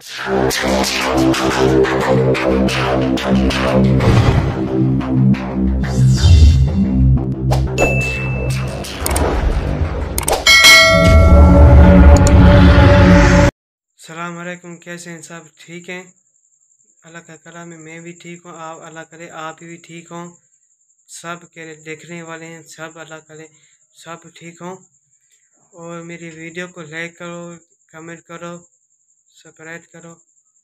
सलाम अलैकुम। कैसे हैं सब? ठीक हैं? अल्लाह का करम है, मैं भी ठीक हूँ। आप अल्लाह करे आप भी ठीक हों। सब के देखने वाले हैं सब अल्लाह करे सब ठीक हों। और मेरी वीडियो को लाइक करो, कमेंट करो, सब्सक्राइब करो।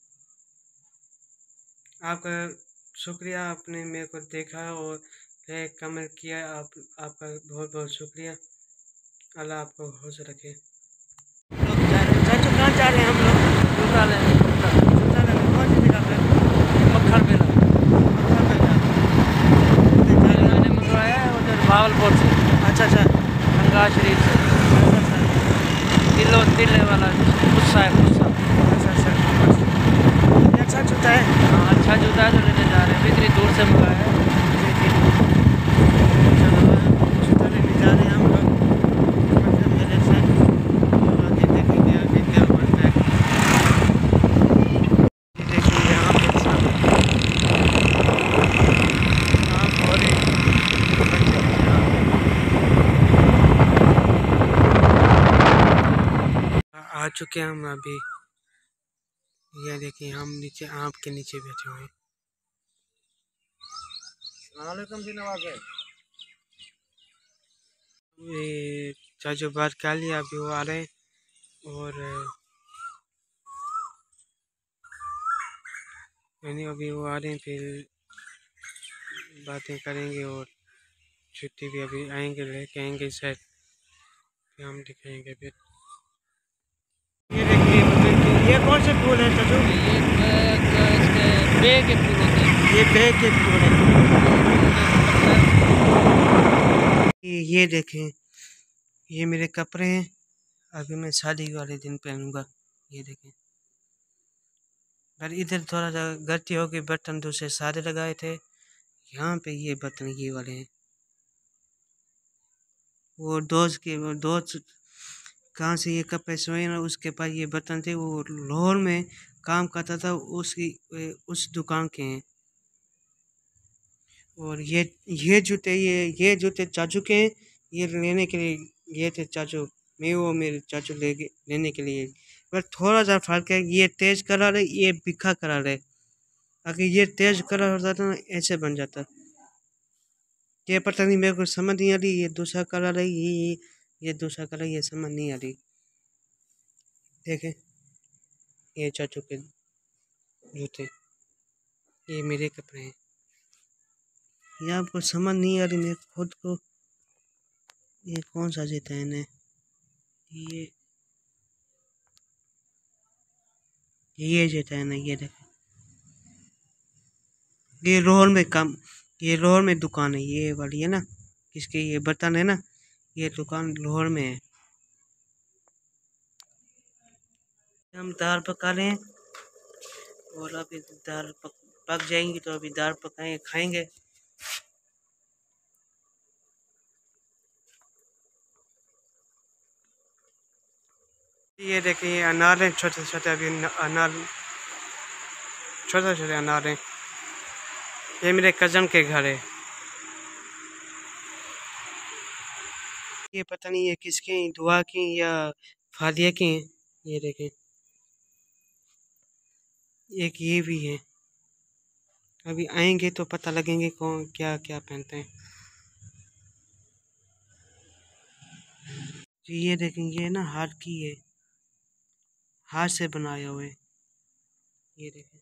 आपका शुक्रिया, आपने मेरे को देखा और लाइक कमेंट किया। आपका बहुत बहुत शुक्रिया। अल्लाह आपको खुश रखे। चाचू कहाँ जा रहे हैं हम लोग? जूता लेने कौन सी जगह पे? मक्खर मेला उधर जा रहे हैं। मैंने मंगवाया है उधर भावलपुर से, अच्छा अच्छा गंगा शरीफ से। तिल्ले वाला गुस्सा है गुस्सा। अच्छा जूता है। हाँ अच्छा जूता है तो लेने जा रहे हैं, इतनी दूर से मंगाया है। जूता लेने जा रहे हैं हम लोग मेले से। और आगे देखेंगे आगे क्या बनता है। देखिए यहाँ पे सब आम और बच्चे हैं यहाँ पे। आ चुके हैं हम अभी। ये देखिए हम नीचे आम के नीचे बैठे हुए हैं। ये चाचू बात कर लिया, अभी वो आ रहे हैं और यानी अभी वो आ रहे हैं, फिर बातें करेंगे और छुट्टी भी अभी आएंगे लेके आएंगे शायद, फिर हम दिखाएंगे फिर। ये देखिए ये कौन से फूल है चाचू? इसके बे के फूल होते हैं। ये बे के फूल है। ये देखें, ये मेरे कपड़े हैं, अभी मैं शादी वाले दिन पहनूंगा। ये देखें, पर इधर थोड़ा सा गलती हो गई, बटन दूसरे सारे लगाए थे। यहाँ पे ये बटन ये वाले हैं। वो दोस्त कहाँ से ये कपड़े सोए ना, उसके पास ये बटन थे। वो लाहौर में काम करता था, उस दुकान के हैं। और ये जूते ये जूते चाचू के हैं। ये लेने के लिए ये थे चाचू, मैं वो मेरे चाचू लेने के लिए। पर थोड़ा सा फर्क है, ये तेज कलर है, ये बिखा कलर है। अगर ये तेज कलर होता था ना ऐसे बन जाता। ये पता नहीं, मेरे को समझ नहीं आ रही। ये दूसरा कलर है, ये दूसरा कलर, ये समझ नहीं आ रही। देखें ये चाचू के जूते, ये मेरे कपड़े हैं। ये आपको समझ नहीं आ रही मेरे खुद को। ये कौन सा जूता है इन्हें? ये जूता है ना, ये देखें। ये लाहौर में दुकान है, ये वाली है ना, किसके ये बर्तन है ना, ये दुकान लाहौर में है। हम दाल पका रहे हैं और अभी दाल पक जाएंगी तो अभी दाल पकाएंगे खाएंगे। ये देखिए ये अनार हैं, छोटे छोटे अभी अनार, छोटे छोटे अनार हैं। ये मेरे कजन के घर है। ये पता नहीं ये किसके हैं, दुआ की या फादिया के हैं। ये देखें, एक ये भी है। अभी आएंगे तो पता लगेंगे कौन क्या क्या पहनते हैं। ये देखें, ये ना हाथ की है, हाथ से बनाया हुआ है। ये देखें,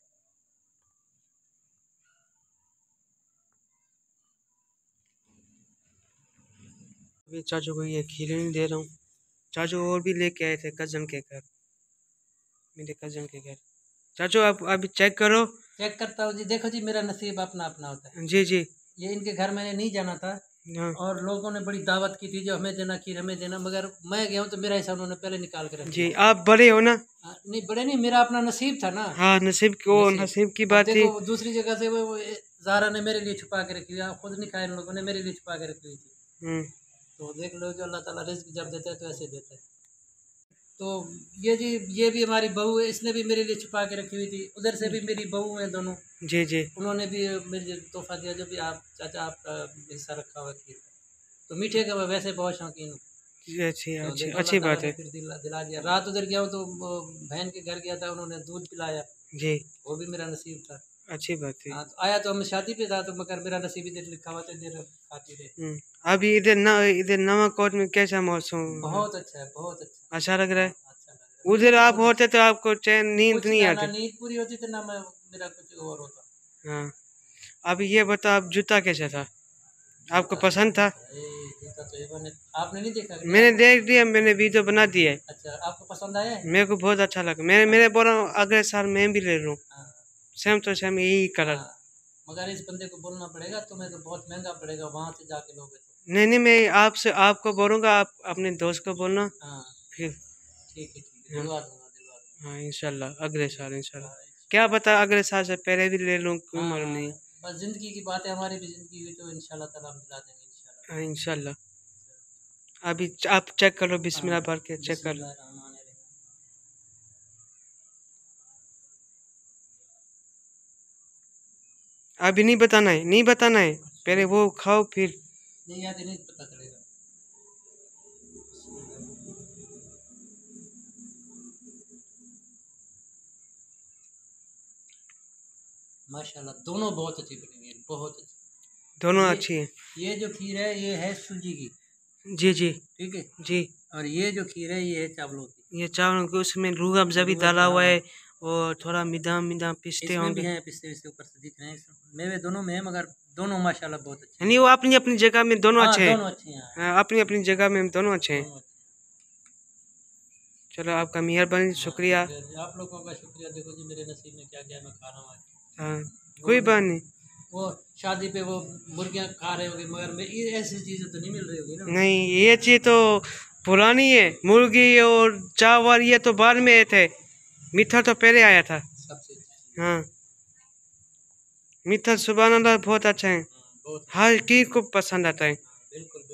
अभी चाचू को ये खीरे नहीं दे रहा हूँ। चाचू और भी लेके आए थे कजन के घर, मेरे कजन के घर। चाचू आप अभी चेक करो। चेक करता हूँ जी, देखो जी मेरा नसीब अपना अपना होता है। जी जी ये इनके घर मैंने नहीं जाना था हाँ और लोगों ने बड़ी दावत की थी, जो हमें देना खीर हमें देना, मगर मैं गया हूँ तो मेरा हिस्सा उन्होंने पहले निकाल के रख जी। दिया। आप बड़े हो ना? नहीं बड़े नहीं, मेरा अपना नसीब था ना। हाँ नसीब को, नसीब की अब बात थी। देखो दूसरी जगह से वो ज़ारा ने मेरे लिए छुपा के रखी थी, खुद नहीं खाए इन लोगों ने, मेरे लिए छुपा के रखी थी। तो देख लो जो अल्लाह ताला रिज़्क जब देता है तो ऐसे देता है। तो ये जी, ये भी हमारी बहू है, इसने भी मेरे लिए छुपा के रखी हुई थी। उधर से भी मेरी बहू हैं दोनों, जी जी उन्होंने भी मुझे तोहफा दिया, जो भी आप चाचा आपका हिस्सा रखा हुआ खीर का। तो मीठे का मैं वैसे बहुत शौकीन हूँ, जी, अच्छी तो अच्छी देखो अच्छी अल्लाह ताला बात ने है। फिर दिला दिया। रात उधर गया हूँ तो वो बहन के घर गया था, उन्होंने दूध पिलाया, जी, वो भी मेरा नसीब था। अच्छी बात है। हाँ, तो आया तो हम शादी पे था, तो मगर मेरा नसीब इधर लिखा हुआ था, इधर खाती रहे। अभी इधर नवाकोट में कैसा मौसम है? बहुत अच्छा है, बहुत अच्छा। अच्छा लग रहा हाँ, है। अच्छा लग रहा है मुझे उधर तो, आप बहुत होते अच्छा। तो आपको चैन नींद कुछ नहीं ना आती। नींद पूरी होती थी ना, मैं मेरा कुछ और होता। हाँ, अभी ये बताओ, आप जूता कैसा था? आपको जूता पसंद था? जूता तो एवन है। आपने नहीं देखा क्या? मैंने देख दिया, मैंने वीडियो बना दिया है। अच्छा, आपको पसंद आया है? मेरे को बहुत अच्छा लगा। मेरे बोल रहा हूँ अगले साल मैं भी ले लूँ। हाँ सेम तो सेम यही कलर। हाँ, मगर इस बंदे को बोलना पड़ेगा, तुम्हें तो बहुत महंगा पड़ेगा, वहाँ से जाके लोगे तो। नहीं नहीं, मैं आपको बोलूँगा, आप अपने दोस्त को बोलना हाँ फिर। ठीक है, हाँ दिलवा दूंगा, दिलवा दूंगा। हाँ, इंशाल्लाह अगले साल इंशाल्लाह। हाँ क्या पता अगले साल से पहले भी ले लूँ, कोई हाँ मालूम हाँ, नहीं। बस ज़िंदगी की बात है, हमारी भी ज़िंदगी हुई तो इंशाल्लाह ताला हम दिला देंगे इंशाल्लाह। हाँ इंशाल्लाह। अभी आप चेक कर लो, हाँ, बिस्मिल्लाह पढ़ के चेक कर लो। बिस्मिल्लाहिर्रहमानिर्रहीम। अभी नहीं बताना है, नहीं बताना है, पहले वो खाओ फिर। नहीं याद नहीं पता चलेगा। माशाल्लाह दोनों बहुत अच्छी बनी हुई है, बहुत दोनों अच्छी। अच्छी है। ये जो खीर है ये है सूजी की, जी जी ठीक है। जी। और ये जो खीर है ये है चावलों की। ये चावल के उसमें रूह अफ़ज़ा भी रूह डाला अफ़ज़ा, हुआ हाँ। है, और थोड़ा मिदाम मिदाम पिस्ते इसमें भी होंगे। हैं पिस्ते विस्ते ऊपर से दिख रहे हैं, मेवे दोनों में है, मगर दोनों माशाल्लाह बहुत अच्छे हैं। यानी वो अपनी अपनी जगह में दोनों हाँ अच्छे हैं। दोनों अच्छे हैं, हाँ, हाँ, अपनी अपनी जगह में दोनों अच्छे हैं। दोनों अच्छे चलो, आपका मेहरबानी, हैं। हाँ, शुक्रिया। शुक्रिया जी, आप लोगों का शुक्रिया। देखो जी मेरे नसीब में क्या क्या मैं खा रहा हूँ आज। हाँ, वो कोई बात मैं- नहीं। वो शादी पे वो मुर्गियाँ खा रहे होंगे, मगर मैं ये ऐसी चीज़ें तो नहीं मिल रही होगी ना। नहीं, ये चीज़ तो पुरानी है। मुर्गी और चावल ये तो बाद में थे, मीठा तो पहले आया था। सबसे अच्छी। हाँ, मीठा सुभान अल्लाह बहुत अच्छा है, बहुत। हर चीज़ को पसंद आता है। हाँ, बिल्कुल।